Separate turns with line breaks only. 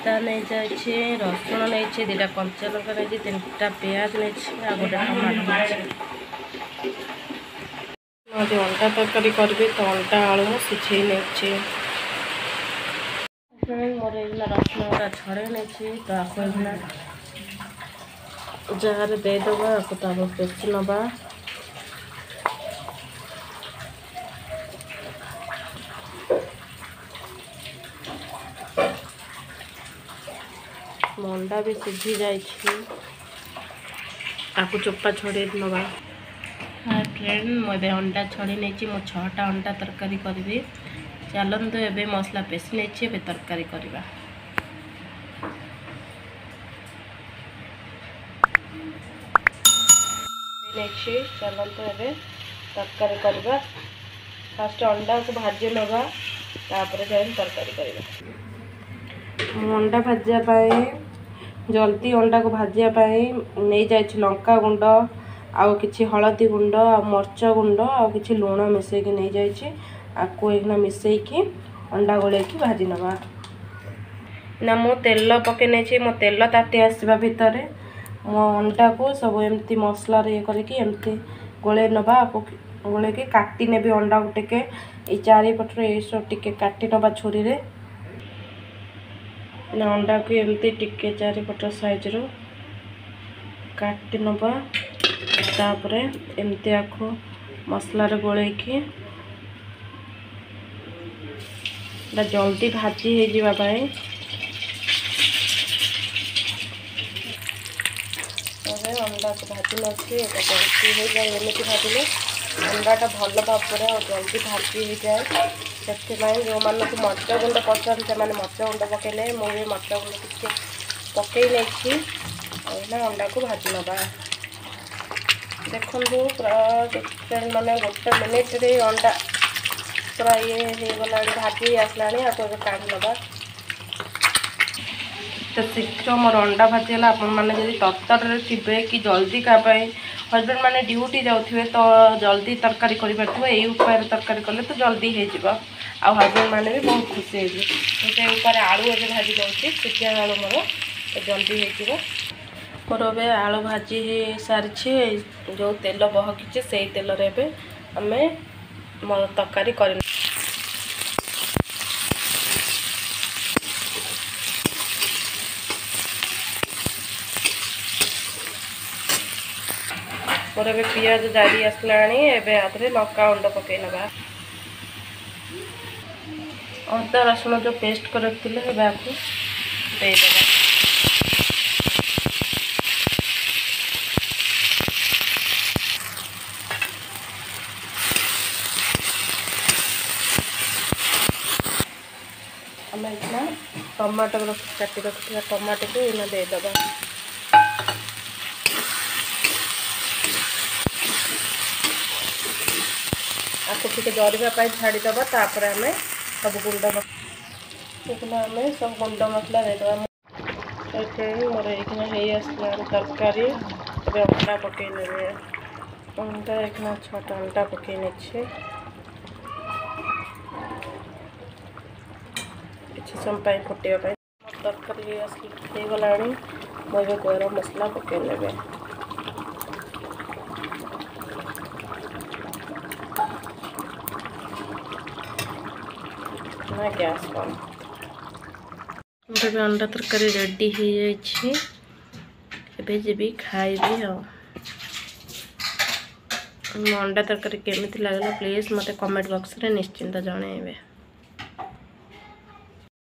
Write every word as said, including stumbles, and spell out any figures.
अदा नहीं जाए रसुण नहीं दुटा कंचा लंका नहीं तीन टा प्याज नहीं आ गोटे टमाटो नहीं अंडा तरकारी करी तो अंडा आलू सिझे नहीं मोर रसुण गुड़ा छड़े नहीं तो आपको जार देदबा आपको तो पेस्ट नवा अंडा भी सिझी जाए आपको चोपा छड़े नवा। हाँ फ्रेंड मुझे अंडा छड़ी नहीं मु छटा अंडा तरकारी करी चलतु एवं मसला पेशी नहीं तरकारी करवा। चलतु एवं तरकारी करवा फास्ट अंडा को भाजी नवा तापर जाए तरकारी करवा। अंडा भाजापी जल्दी अंडा को भाजापी नहीं जाए लंका गुंड आउ कि हलदी गुंड आ मर्च गुंड आ कि लुण मिसेक नहीं जाए आपको एक मिसेकी अंडा गोल भाजी नवा ना मु तेल पके नहीं मो तेल ताती आसवा भितर मो अंडा को सब एमती मसला ये करके गोले नवा आपको गोले काटी नेबी अंडा को टिके ये चारिपटर ये सब टिके काटी नवा छुरी रे ना अंडा को एमती टिके चारिपट साइज रो काटी नवा तापर एमती आखो मसला रे गोले की जल्दी भाजी हो जावाई अंडा को भाजी नसी जल्दी हो जाए एमती भाजिले अंडाटा भल भाव जल्दी भाजी हो जाए से जो मानक मर्च गुंड पसंद से मर्च गुंड पकड़े मुझे मर्च गुंड किसी पकई नहीं अंडा को भाजी नवा देखु पूरा माने गोटे मिनिट रे अंडा पूरा ये गला भाजी आसला आपको काढ़ी नवा तो शीघ्र मोर अंडा भाजीला आपण मैंने जब तरतर थे कि जल्दी कापाई हजबैंड मैंने ड्यूटी जाऊे तो जल्दी तरकारी कर यही उपाय तरकारी कले तो जल्दी हो हजबैंड मैंने भी बहुत खुशी हो ऊपर आलू ए भाजी दूसरी सिझा आलू मोर तो जल्दी हो मोर ए आलू भाजी सारी जो तेल बहकी से तेल आम मोर तरकारी कर मोर ए पियाज जाड़ी आसला आधे लंका गुंड पकई नवा अदा रसुण जो पेस्ट कर रखिले आपको देदेगा आम इतना टमाटो काटी रखा टमाटो को इना देदेगा आपको टे जरवाई छाड़ीदबा तापर आम सब गुंड मसला आम सब गुंड मसला देदेगा मोर ये तरकारी अंडा पकई ने अंडा एक छटा अंडा पकई ने किसी समय फुटापी तरकारी हो गला मुझे गरम मसला पकई ने ना गैस कम मोर अंडा तरकारी रेडी हो जाए जी खाइबी हाँ अंडा तरकारी केमिति लागला प्लीज मते कमेंट बॉक्स रे निश्चिंत जणाइबे।